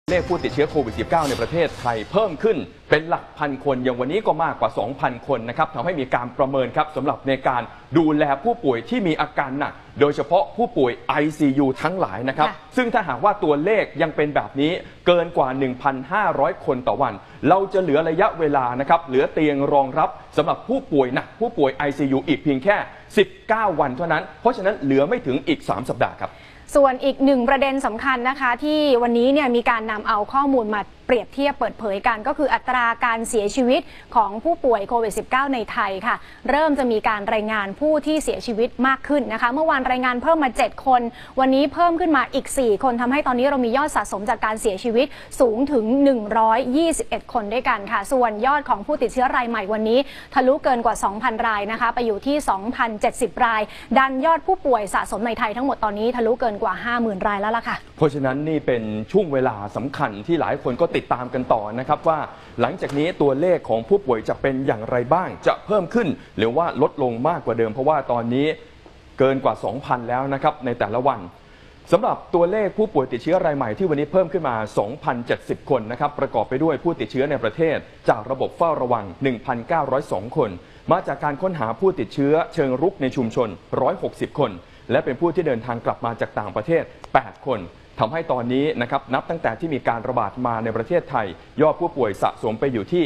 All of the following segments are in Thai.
เลขผู้ติดเชื้อโควิด -19 ในประเทศไทยเพิ่มขึ้นเป็นหลักพันคนอย่างวันนี้ก็มากกว่า 2,000 คนนะครับทำให้มีการประเมินครับสำหรับในการดูแลผู้ป่วยที่มีอาการหนักโดยเฉพาะผู้ป่วย ICU ทั้งหลายนะครับซึ่งถ้าหากว่าตัวเลขยังเป็นแบบนี้เกินกว่า 1,500 คนต่อวันเราจะเหลือระยะเวลานะครับเหลือเตียงรองรับสำหรับผู้ป่วยหนักผู้ป่วย ICU อีกเพียงแค่19 วันเท่านั้นเพราะฉะนั้นเหลือไม่ถึงอีก3 สัปดาห์ครับส่วนอีกหนึ่งประเด็นสำคัญนะคะที่วันนี้เนี่ยมีการนำเอาข้อมูลมาเปรียบเทียบเปิดเผยกันก็คืออัตราการเสียชีวิตของผู้ป่วยโควิด -19 ในไทยค่ะเริ่มจะมีการรายงานผู้ที่เสียชีวิตมากขึ้นนะคะเมื่อวานรายงานเพิ่มมา7คนวันนี้เพิ่มขึ้นมาอีก4คนทำให้ตอนนี้เรามียอดสะสมจากการเสียชีวิตสูงถึง121คนด้วยกันค่ะส่วนยอดของผู้ติดเชื้อรายใหม่วันนี้ทะลุเกินกว่า 2,000 รายนะคะไปอยู่ที่ 2,070 รายดันยอดผู้ป่วยสะสมในไทยทั้งหมดตอนนี้ทะลุเกินกว่า 50,000 รายแล้วล่ะค่ะเพราะฉะนั้นนี่เป็นช่วงเวลาสำคัญที่หลายคนก็ติดตามกันต่อนะครับว่าหลังจากนี้ตัวเลขของผู้ป่วยจะเป็นอย่างไรบ้างจะเพิ่มขึ้นหรือว่าลดลงมากกว่าเดิมเพราะว่าตอนนี้เกินกว่า 2,000 แล้วนะครับในแต่ละวันสำหรับตัวเลขผู้ป่วยติดเชื้อรายใหม่ที่วันนี้เพิ่มขึ้นมา 2,070 คนนะครับประกอบไปด้วยผู้ติดเชื้อในประเทศจากระบบเฝ้าระวัง 1,902 คนมาจากการค้นหาผู้ติดเชื้อเชิงรุกในชุมชน160 คนและเป็นผู้ที่เดินทางกลับมาจากต่างประเทศ8 คนทำให้ตอนนี้นะครับนับตั้งแต่ที่มีการระบาดมาในประเทศไทยยอดผู้ป่วยสะสมไปอยู่ที่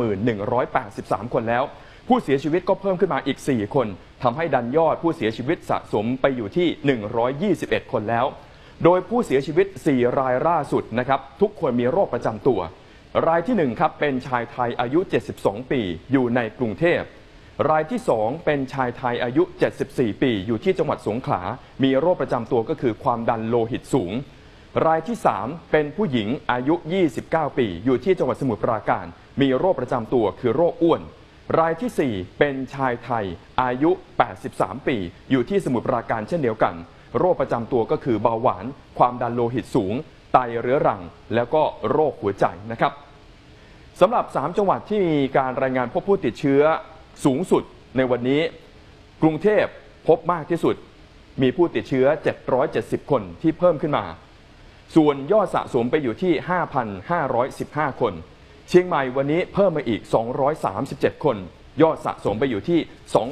51,183 คนแล้วผู้เสียชีวิตก็เพิ่มขึ้นมาอีก4คนทำให้ดันยอดผู้เสียชีวิตสะสมไปอยู่ที่121คนแล้วโดยผู้เสียชีวิต4รายล่าสุดนะครับทุกคนมีโรคประจำตัวรายที่1ครับเป็นชายไทยอายุ72ปีอยู่ในกรุงเทพรายที่2เป็นชายไทยอายุ74ปีอยู่ที่จังหวัดสงขลามีโรคประจำตัวก็คือความดันโลหิตสูงรายที่3เป็นผู้หญิงอายุ29ปีอยู่ที่จังหวัดสมุทรปราการมีโรคประจำตัวคือโรคอ้วนรายที่4เป็นชายไทยอายุ83ปีอยู่ที่สมุทรปราการเช่นเดียวกันโรคประจำตัวก็คือเบาหวานความดันโลหิตสูงไตเรื้อรังแล้วก็โรคหัวใจนะครับสำหรับ3จังหวัดที่มีการรายงานพบผู้ติดเชื้อสูงสุดในวันนี้กรุงเทพพบมากที่สุดมีผู้ติดเชื้อ770คนที่เพิ่มขึ้นมาส่วนยอดสะสมไปอยู่ที่ 5,515 คนเชียงใหม่วันนี้เพิ่มมาอีก237คนยอดสะสมไปอยู่ที่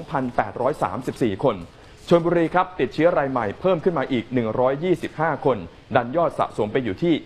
2,834 คนชลบุรีครับติดเชื้อรายใหม่เพิ่มขึ้นมาอีก125คนดันยอดสะสมไปอยู่ที่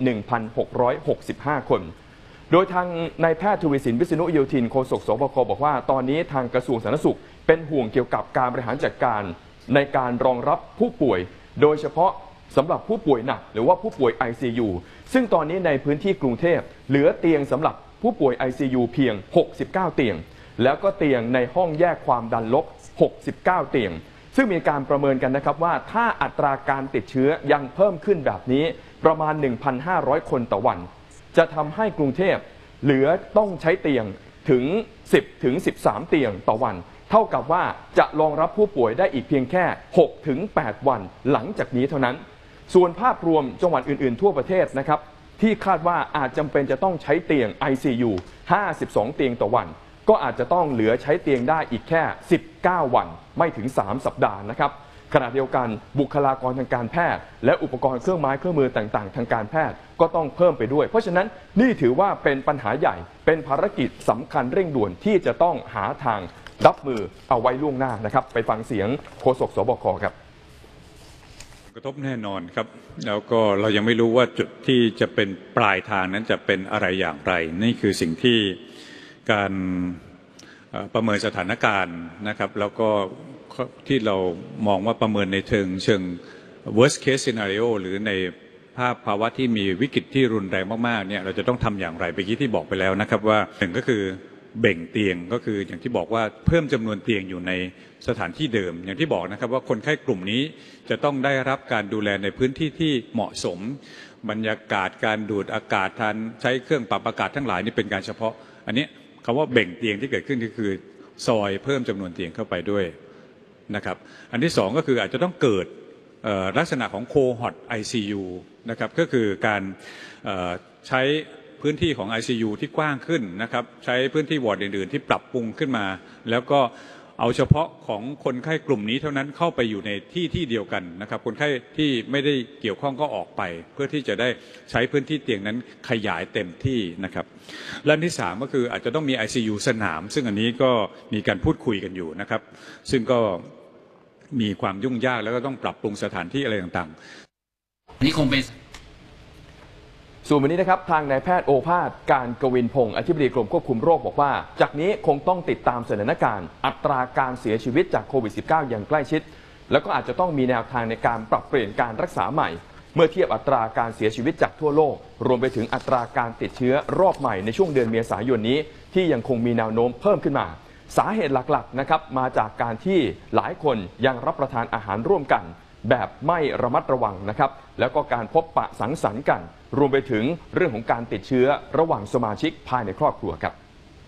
1,665 คนโดยทางนายแพทย์ทวีสินวิษณุโยธินโฆษกสบคบอกว่าตอนนี้ทางกระทรวงสาธารณสุขเป็นห่วงเกี่ยวกับการบริหารจัดการในการรองรับผู้ป่วยโดยเฉพาะสำหรับผู้ป่วยหนักหรือว่าผู้ป่วย ICU ซึ่งตอนนี้ในพื้นที่กรุงเทพเหลือเตียงสำหรับผู้ป่วย ICU เพียง69เตียงแล้วก็เตียงในห้องแยกความดันลบ69เตียงซึ่งมีการประเมินกันนะครับว่าถ้าอัตราการติดเชื้อยังเพิ่มขึ้นแบบนี้ประมาณ 1,500 คนต่อวันจะทำให้กรุงเทพเหลือต้องใช้เตียงถึง10 ถึง 13 เตียงต่อวันเท่ากับว่าจะรองรับผู้ป่วยได้อีกเพียงแค่6 ถึง 8 วันหลังจากนี้เท่านั้นส่วนภาพรวมจังหวัดอื่นๆทั่วประเทศนะครับที่คาดว่าอาจจำเป็นจะต้องใช้เตียง ICU 52 เตียงต่อวันก็อาจจะต้องเหลือใช้เตียงได้อีกแค่19 วันไม่ถึง3 สัปดาห์นะครับขณะเดียวกันบุคลากรทางการแพทย์และอุปกรณ์เครื่องไม้เครื่องมือต่างๆทางการแพทย์ก็ต้องเพิ่มไปด้วยเพราะฉะนั้นนี่ถือว่าเป็นปัญหาใหญ่เป็นภารกิจสำคัญเร่งด่วนที่จะต้องหาทางรับมือเอาไว้ล่วงหน้านะครับไปฟังเสียงโฆษกสบคครับกระทบแน่นอนครับแล้วก็เรายังไม่รู้ว่าจุดที่จะเป็นปลายทางนั้นจะเป็นอะไรอย่างไรนี่คือสิ่งที่การประเมินสถานการณ์นะครับแล้วก็ที่เรามองว่าประเมินในเชิง worst case scenario หรือในภาวะที่มีวิกฤตที่รุนแรงมากๆเนี่ยเราจะต้องทำอย่างไรเมื่อกี้ที่บอกไปแล้วนะครับว่าหนึ่งก็คือเบ่งเตียงก็คืออย่างที่บอกว่าเพิ่มจำนวนเตียงอยู่ในสถานที่เดิมอย่างที่บอกนะครับว่าคนไข้กลุ่มนี้จะต้องได้รับการดูแลในพื้นที่ที่เหมาะสมบรรยากาศการดูดอากาศทานใช้เครื่องปรับอากาศทั้งหลายนี่เป็นการเฉพาะอันนี้คำว่าเบ่งเตียงที่เกิดขึ้นก็คือซอยเพิ่มจำนวนเตียงเข้าไปด้วยนะครับอันที่2ก็คืออาจจะต้องเกิดลักษณะของโคฮอต ICU นะครับก็คือการใช้พื้นที่ของ ICU ที่กว้างขึ้นนะครับใช้พื้นที่วอร์ดอื่นๆที่ปรับปรุงขึ้นมาแล้วก็เอาเฉพาะของคนไข้กลุ่มนี้เท่านั้นเข้าไปอยู่ในที่เดียวกันนะครับคนไข้ที่ไม่ได้เกี่ยวข้องก็ออกไปเพื่อที่จะได้ใช้พื้นที่เตียงนั้นขยายเต็มที่นะครับและที่3ก็คืออาจจะต้องมี ICU สนามซึ่งอันนี้ก็มีการพูดคุยกันอยู่นะครับซึ่งก็มีความยุ่งยากแล้วก็ต้องปรับปรุงสถานที่อะไรต่างๆอันนี้คงเป็นส่วนวันนี้นะครับทางนายแพทย์โอภาสการกวินพงศ์อธิบดีกรมควบคุมโรคบอกว่าจากนี้คงต้องติดตามสถานการณ์อัตราการเสียชีวิตจากโควิด -19 อย่างใกล้ชิดแล้วก็อาจจะต้องมีแนวทางในการปรับเปลี่ยนการรักษาใหม่เมื่อเทียบอัตราการเสียชีวิตจากทั่วโลกรวมไปถึงอัตราการติดเชื้อรอบใหม่ในช่วงเดือนเมษายนนี้ที่ยังคงมีแนวโน้มเพิ่มขึ้นมาสาเหตุหลักๆนะครับมาจากการที่หลายคนยังรับประทานอาหารร่วมกันแบบไม่ระมัดระวังนะครับแล้วก็การพบปะสังสรรค์กันรวมไปถึงเรื่องของการติดเชื้อระหว่างสมาชิกภายในครอบครัวครับ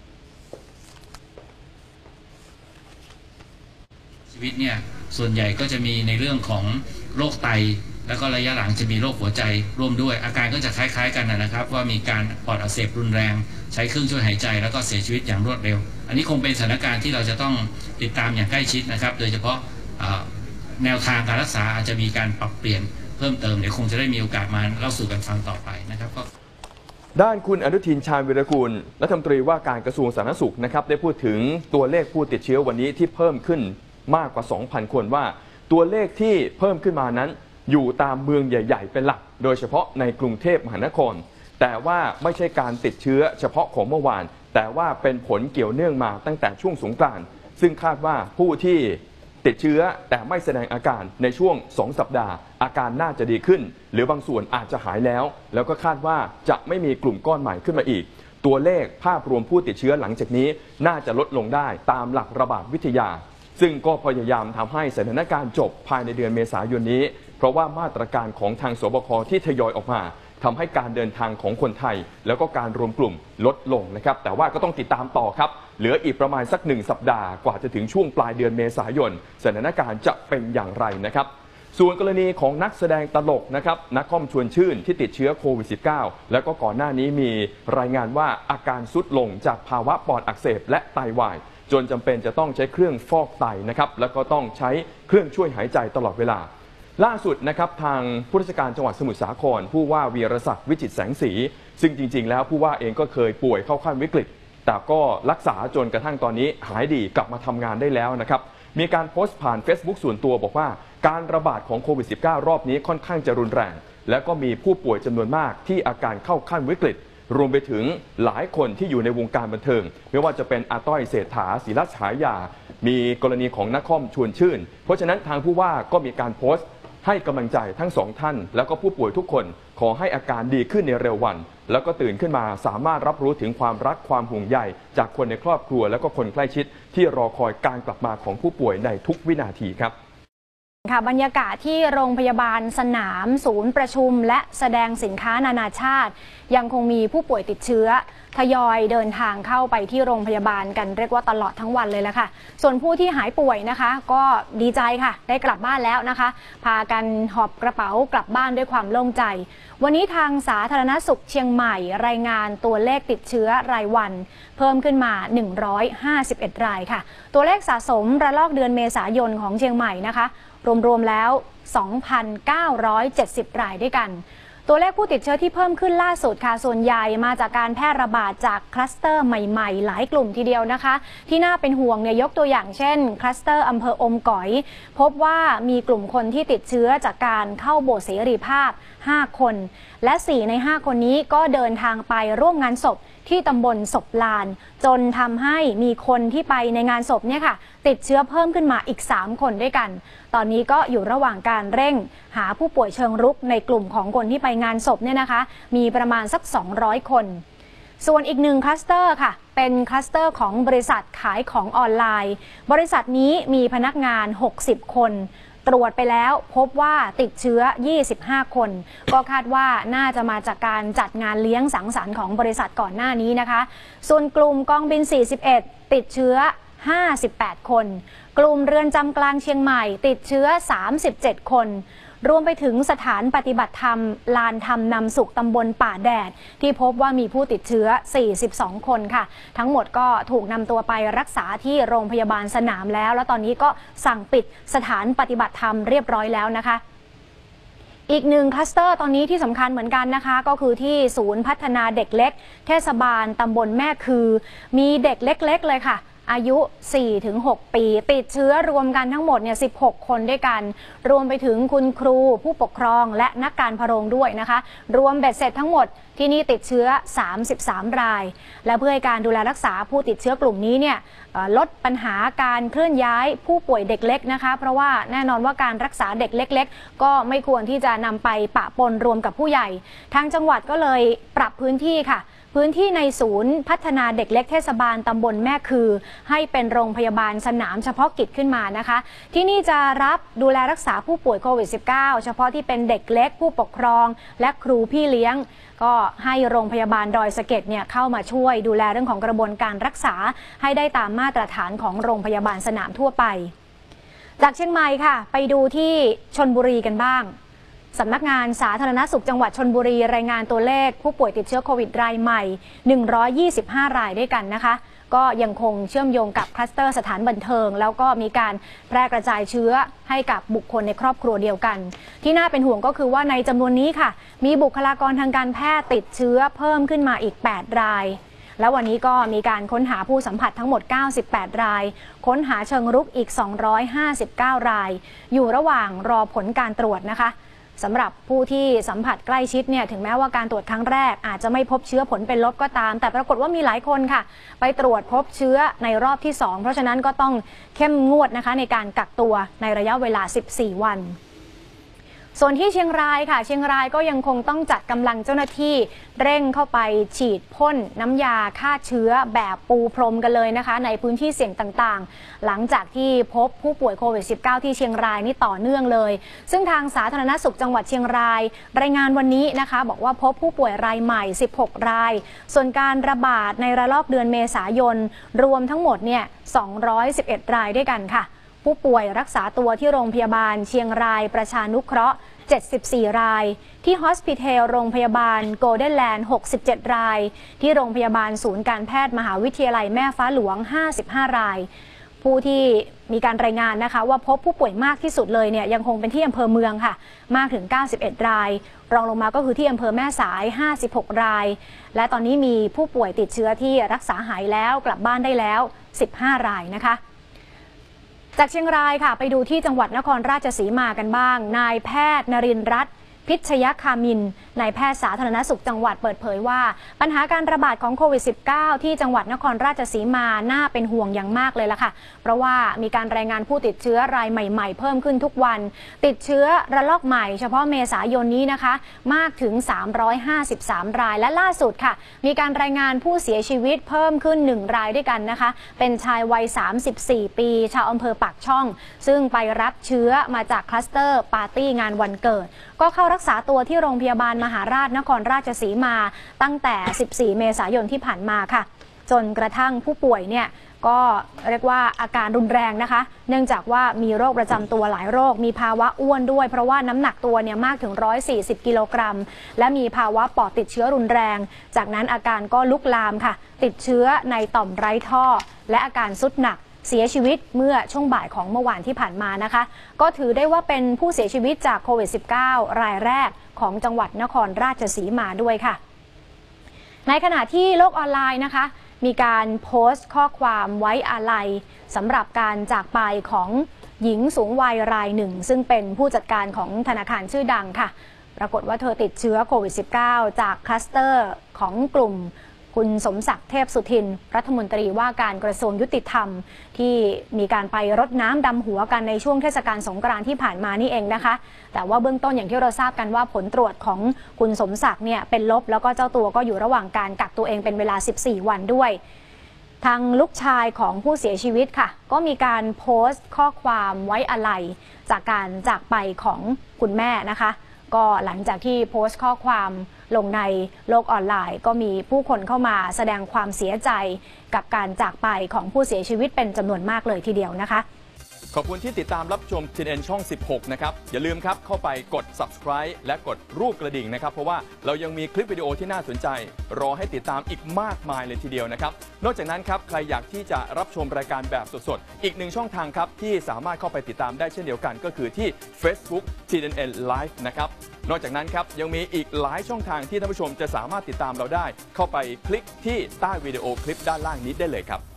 ชีวิตเนี่ยส่วนใหญ่ก็จะมีในเรื่องของโรคไตแล้วก็ระยะหลังจะมีโรคหัวใจร่วมด้วยอาการก็จะคล้ายๆกันนะครับว่ามีการปอดอักเสบรุนแรงใช้เครื่องช่วยหายใจแล้วก็เสียชีวิตอย่างรวดเร็วอันนี้คงเป็นสถานการณ์ที่เราจะต้องติดตามอย่างใกล้ชิดนะครับโดยเฉพาะแนวทางการรักษาอาจจะมีการปรับเปลี่ยนเพิ่มเติมเดี๋ยวคงจะได้มีโอกาสมาเล่าสู่กันฟังต่อไปนะครับก็ด้านคุณอนุทินชาญวิรากูลรัฐมนตรีว่าการกระทรวงสาธารณสุขนะครับได้พูดถึงตัวเลขผู้ติดเชื้อวันนี้ที่เพิ่มขึ้นมากกว่า 2,000 คนว่าตัวเลขที่เพิ่มขึ้นมานั้นอยู่ตามเมืองใหญ่ๆเป็นหลักโดยเฉพาะในกรุงเทพมหานครแต่ว่าไม่ใช่การติดเชื้อเฉพาะของเมื่อวานแต่ว่าเป็นผลเกี่ยวเนื่องมาตั้งแต่ช่วงสงกรานต์ซึ่งคาดว่าผู้ที่ติดเชื้อแต่ไม่แสดงอาการในช่วง2สัปดาห์อาการน่าจะดีขึ้นหรือบางส่วนอาจจะหายแล้วก็คาดว่าจะไม่มีกลุ่มก้อนใหม่ขึ้นมาอีกตัวเลขภาพรวมผู้ติดเชื้อหลังจากนี้น่าจะลดลงได้ตามหลักระบาดวิทยาซึ่งก็พยายามทำให้สถานการณ์จบภายในเดือนเมษายนนี้เพราะว่ามาตรการของทางสบคที่ทยอยออกมาทำให้การเดินทางของคนไทยแล้วก็การรวมกลุ่มลดลงนะครับแต่ว่าก็ต้องติดตามต่อครับเหลืออีกประมาณสัก1สัปดาห์กว่าจะถึงช่วงปลายเดือนเมษายนสถานการณ์จะเป็นอย่างไรนะครับส่วนกรณีของนักแสดงตลกนะครับนักคอมชวนชื่นที่ติดเชื้อโควิด -19 แล้วก็ก่อนหน้านี้มีรายงานว่าอาการทรุดลงจากภาวะปอดอักเสบและไตวายจนจำเป็นจะต้องใช้เครื่องฟอกไตนะครับแล้วก็ต้องใช้เครื่องช่วยหายใจตลอดเวลาล่าสุดนะครับทางผู้ราชการจังหวัดสมุทรสาครผู้ว่าวีรศักดิ์วิจิตรแสงสีซึ่งจริงๆแล้วผู้ว่าเองก็เคยป่วยเข้าขั้นวิกฤตแต่ก็รักษาจนกระทั่งตอนนี้หายดีกลับมาทำงานได้แล้วนะครับมีการโพสต์ผ่าน Facebook ส่วนตัวบอกว่าการระบาดของโควิด -19 รอบนี้ค่อนข้างจะรุนแรงและก็มีผู้ป่วยจำนวนมากที่อาการเข้าขั้นวิกฤตรวมไปถึงหลายคนที่อยู่ในวงการบันเทิงไม่ว่าจะเป็นอาต้อยเศรษฐาศิรัชฉายามีกรณีของนักคอมชวนชื่นเพราะฉะนั้นทางผู้ว่าก็มีการโพสต์ให้กำลังใจทั้งสองท่านแล้วก็ผู้ป่วยทุกคนขอให้อาการดีขึ้นในเร็ววันแล้วก็ตื่นขึ้นมาสามารถรับรู้ถึงความรักความห่วงใยจากคนในครอบครัวแล้วก็คนใกล้ชิดที่รอคอยการกลับมาของผู้ป่วยในทุกวินาทีครับค่ะบรรยากาศที่โรงพยาบาลสนามศูนย์ประชุมและแสดงสินค้านานาชาติยังคงมีผู้ป่วยติดเชื้อทยอยเดินทางเข้าไปที่โรงพยาบาลกันเรียกว่าตลอดทั้งวันเลยละค่ะส่วนผู้ที่หายป่วยนะคะก็ดีใจค่ะได้กลับบ้านแล้วนะคะพากันหอบกระเป๋ากลับบ้านด้วยความโล่งใจวันนี้ทางสาธารณสุขเชียงใหม่รายงานตัวเลขติดเชื้อรายวันเพิ่มขึ้นมา151รายค่ะตัวเลขสะสมระลอกเดือนเมษายนของเชียงใหม่นะคะรวมๆแล้ว 2,970 รายด้วยกันตัวเลขผู้ติดเชื้อที่เพิ่มขึ้นล่าสุดค่ะส่วนใหญ่มาจากการแพร่ระบาดจากคลัสเตอร์ใหม่ๆหลายกลุ่มทีเดียวนะคะที่น่าเป็นห่วงเนี่ยยกตัวอย่างเช่นคลัสเตอร์อำเภออมก๋อยพบว่ามีกลุ่มคนที่ติดเชื้อจากการเข้าโบสถ์เสรีภาพ5คนและ4ใน5คนนี้ก็เดินทางไปร่วมงานศพที่ตำบลศพลานจนทำให้มีคนที่ไปในงานศพเนี่ยค่ะติดเชื้อเพิ่มขึ้นมาอีก3คนด้วยกันตอนนี้ก็อยู่ระหว่างการเร่งหาผู้ป่วยเชิงรุกในกลุ่มของคนที่ไปงานศพเนี่ยนะคะมีประมาณสัก200คนส่วนอีกหนึ่งคลัสเตอร์ค่ะเป็นคลัสเตอร์ของบริษัทขายของออนไลน์บริษัทนี้มีพนักงาน60คนตรวจไปแล้วพบว่าติดเชื้อ25คนก็คาดว่าน่าจะมาจากการจัดงานเลี้ยงสังสรรค์ของบริษัทก่อนหน้านี้นะคะส่วนกลุ่มกองบิน41ติดเชื้อ58คนกลุ่มเรือนจำกลางเชียงใหม่ติดเชื้อ37คนรวมไปถึงสถานปฏิบัติธรรมลานธรรมนำสุขตำบลป่าแดดที่พบว่ามีผู้ติดเชื้อ42คนค่ะทั้งหมดก็ถูกนำตัวไปรักษาที่โรงพยาบาลสนามแล้วตอนนี้ก็สั่งปิดสถานปฏิบัติธรรมเรียบร้อยแล้วนะคะอีกหนึ่งคลัสเตอร์ตอนนี้ที่สำคัญเหมือนกันนะคะก็คือที่ศูนย์พัฒนาเด็กเล็กเทศบาลตำบลแม่คือมีเด็กเล็กๆเลยค่ะอายุ 4-6 ปีติดเชื้อรวมกันทั้งหมดเนี่ย16 คนด้วยกันรวมไปถึงคุณครูผู้ปกครองและนักการพะโรงด้วยนะคะรวมเบ็ดเสร็จทั้งหมดที่นี่ติดเชื้อ33 รายและเพื่อให้การดูแลรักษาผู้ติดเชื้อกลุ่มนี้เนี่ยลดปัญหาการเคลื่อนย้ายผู้ป่วยเด็กเล็กนะคะเพราะว่าแน่นอนว่าการรักษาเด็กเล็กๆก็ไม่ควรที่จะนำไปปะปนรวมกับผู้ใหญ่ทางจังหวัดก็เลยปรับพื้นที่ค่ะพื้นที่ในศูนย์พัฒนาเด็กเล็กเทศบาลตำบลแม่คือให้เป็นโรงพยาบาลสนามเฉพาะกิจขึ้นมานะคะที่นี่จะรับดูแลรักษาผู้ป่วยโควิด -19 เฉพาะที่เป็นเด็กเล็กผู้ปกครองและครูพี่เลี้ยงก็ให้โรงพยาบาลดอยสะเก็ดเนี่ยเข้ามาช่วยดูแลเรื่องของกระบวนการรักษาให้ได้ตามมาตรฐานของโรงพยาบาลสนามทั่วไปจากเชียงใหม่ค่ะไปดูที่ชลบุรีกันบ้างสำนักงานสาธารณสุขจังหวัดชลบุรีรายงานตัวเลขผู้ป่วยติดเชื้อโควิดรายใหม่125 รายด้วยกันนะคะก็ยังคงเชื่อมโยงกับคลัสเตอร์สถานบันเทิงแล้วก็มีการแพร่กระจายเชื้อให้กับบุคคลในครอบครัวเดียวกันที่น่าเป็นห่วงก็คือว่าในจำนวนนี้ค่ะมีบุคลากรทางการแพทย์ติดเชื้อเพิ่มขึ้นมาอีก8 รายแล้ววันนี้ก็มีการค้นหาผู้สัมผัสทั้งหมด98 รายค้นหาเชิงรุกอีก259 รายอยู่ระหว่างรอผลการตรวจนะคะสำหรับผู้ที่สัมผัสใกล้ชิดเนี่ยถึงแม้ว่าการตรวจครั้งแรกอาจจะไม่พบเชื้อผลเป็นลบก็ตามแต่ปรากฏว่ามีหลายคนค่ะไปตรวจพบเชื้อในรอบที่2เพราะฉะนั้นก็ต้องเข้มงวดนะคะในการกักตัวในระยะเวลา14 วันส่วนที่เชียงรายค่ะเชียงรายก็ยังคงต้องจัดกำลังเจ้าหน้าที่เร่งเข้าไปฉีดพ่นน้ำยาฆ่าเชื้อแบบปูพรมกันเลยนะคะในพื้นที่เสี่ยงต่างๆหลังจากที่พบผู้ป่วยโควิด -19 ที่เชียงรายนี่ต่อเนื่องเลยซึ่งทางสาธารณสุขจังหวัดเชียงรายรายงานวันนี้นะคะบอกว่าพบผู้ป่วยรายใหม่16 รายส่วนการระบาดในระลอกเดือนเมษายนรวมทั้งหมดเนี่ย211 รายด้วยกันค่ะผู้ป่วยรักษาตัวที่โรงพยาบาลเชียงรายประชานุเคราะห์74 รายที่ฮอสพิทอลโรงพยาบาลโกลเด้นแลนด์67 รายที่โรงพยาบาลศูนย์การแพทย์มหาวิทยาลัยแม่ฟ้าหลวง55 รายผู้ที่มีการรายงานนะคะว่าพบผู้ป่วยมากที่สุดเลยเนี่ยยังคงเป็นที่อำเภอเมืองค่ะมากถึง91 รายรองลงมาก็คือที่อำเภอแม่สาย56 รายและตอนนี้มีผู้ป่วยติดเชื้อที่รักษาหายแล้วกลับบ้านได้แล้ว15 รายนะคะจากเชียงรายค่ะไปดูที่จังหวัดนครราชสีมากันบ้างนายแพทย์นรินทร์รัตน์พิชยคามินนายแพทย์สาธารณสุขจังหวัดเปิดเผยว่าปัญหาการระบาดของโควิด -19 ที่จังหวัดนครราชสีมาน่าเป็นห่วงอย่างมากเลยล่ะค่ะเพราะว่ามีการรายงานผู้ติดเชื้อรายใหม่ๆเพิ่มขึ้นทุกวันติดเชื้อระลอกใหม่เฉพาะเมษายนนี้นะคะมากถึง353 รายและล่าสุดค่ะมีการรายงานผู้เสียชีวิตเพิ่มขึ้น1 รายด้วยกันนะคะเป็นชายวัย34 ปีชาวอำเภอปากช่องซึ่งไปรับเชื้อมาจากคลัสเตอร์ปาร์ตี้งานวันเกิดก็เข้ารักษาตัวที่โรงพยาบาลมหาราชนครราชสีมาตั้งแต่14 เมษายนที่ผ่านมาค่ะจนกระทั่งผู้ป่วยเนี่ยก็เรียกว่าอาการรุนแรงนะคะเนื่องจากว่ามีโรคประจำตัวหลายโรคมีภาวะอ้วนด้วยเพราะว่าน้ำหนักตัวเนี่ยมากถึง140 กิโลกรัมและมีภาวะปอดติดเชื้อรุนแรงจากนั้นอาการก็ลุกลามค่ะติดเชื้อในต่อมไร้ท่อและอาการทรุดหนักเสียชีวิตเมื่อช่วงบ่ายของเมื่อวานที่ผ่านมานะคะก็ถือได้ว่าเป็นผู้เสียชีวิตจากโควิด -19 รายแรกของจังหวัดนครราชสีมาด้วยค่ะในขณะที่โลกออนไลน์นะคะมีการโพสต์ข้อความไว้อาลัยสำหรับการจากไปของหญิงสูงวัยรายหนึ่งซึ่งเป็นผู้จัดการของธนาคารชื่อดังค่ะปรากฏว่าเธอติดเชื้อโควิด -19 จากคลัสเตอร์ของกลุ่มคุณสมศักดิ์เทพสุทินรัฐมนตรีว่าการกระทรวงยุติธรรมที่มีการไปรดน้ำดำหัวกันในช่วงเทศกาลสงกรานต์ที่ผ่านมานี่เองนะคะแต่ว่าเบื้องต้นอย่างที่เราทราบกันว่าผลตรวจของคุณสมศักดิ์เนี่ยเป็นลบแล้วก็เจ้าตัวก็อยู่ระหว่างการกักตัวเองเป็นเวลา14 วันด้วยทางลูกชายของผู้เสียชีวิตค่ะก็มีการโพสต์ข้อความไว้อาลัยจากการจากไปของคุณแม่นะคะก็หลังจากที่โพสต์ข้อความลงในโลกออนไลน์ก็มีผู้คนเข้ามาแสดงความเสียใจกับการจากไปของผู้เสียชีวิตเป็นจำนวนมากเลยทีเดียวนะคะขอบคุณที่ติดตามรับชม TNN ช่อง 16 นะครับ อย่าลืมครับเข้าไปกด subscribe และกดรูปกระดิ่งนะครับ เพราะว่าเรายังมีคลิปวิดีโอที่น่าสนใจ รอให้ติดตามอีกมากมายเลยทีเดียวนะครับ นอกจากนั้นครับใครอยากที่จะรับชมรายการแบบสดๆ อีกหนึ่งช่องทางครับที่สามารถเข้าไปติดตามได้เช่นเดียวกันก็คือที่ Facebook TNN Live นะครับ นอกจากนั้นครับยังมีอีกหลายช่องทางที่ท่านผู้ชมจะสามารถติดตามเราได้ เข้าไปคลิกที่ใต้วิดีโอคลิปด้านล่างนี้ได้เลยครับ